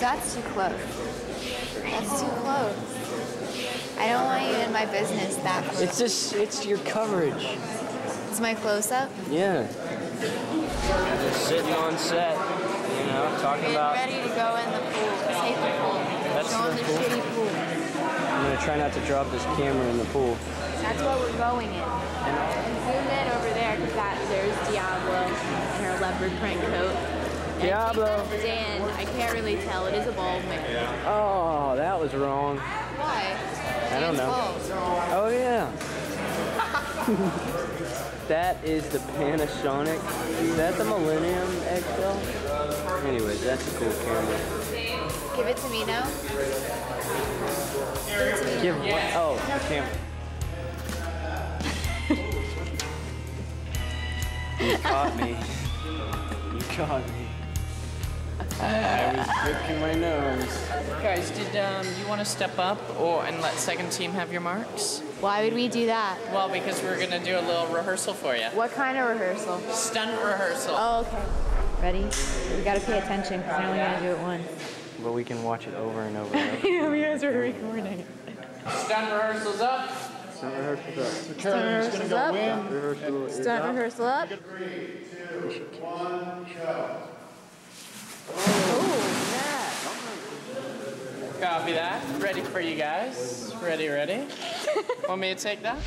That's too close. That's too close. I don't want you in my business that close. It's your coverage. It's my close-up? Yeah. Just sitting on set, you know, talking about... Ready to go in the pool. Take the pool. That's Show them the shitty pool. I'm going to try not to drop this camera in the pool. That's what we're going in. And zoom in over there because there's Diablo in her leopard print coat. Diablo! And Dan, I can't really tell. It is a bald man. Oh, that was wrong. Why? I don't know. Oh, yeah. That is the Panasonic. Is that the Millennium XL? Anyways, that's a cool camera. Give it to me now. Give it to me now. Give what? Oh, the camera. You caught me. You caught me. I was picking my nose. Guys, did you want to step up and let second team have your marks? Why would we do that? Well, because we're going to do a little rehearsal for you. What kind of rehearsal? Stunt rehearsal. Oh, okay. Ready? We gotta pay attention because we're only gonna do it once. But we can watch it over and over and over. Yeah, you guys are recording. Stunt rehearsal's up. Stunt rehearsal's up. Stunt rehearsal's up. Stunt rehearsal up. 3, 2, 1, go. Oh, yeah. Copy that. Ready for you guys. Ready, ready. Want me to take that?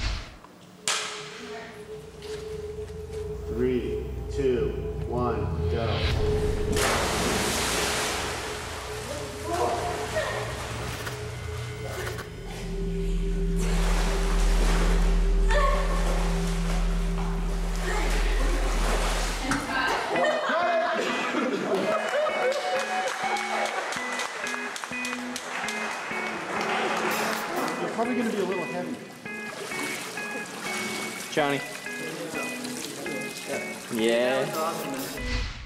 3, 2, 1, go. You're probably going to be a little heavy. Johnny. Yeah. That was awesome.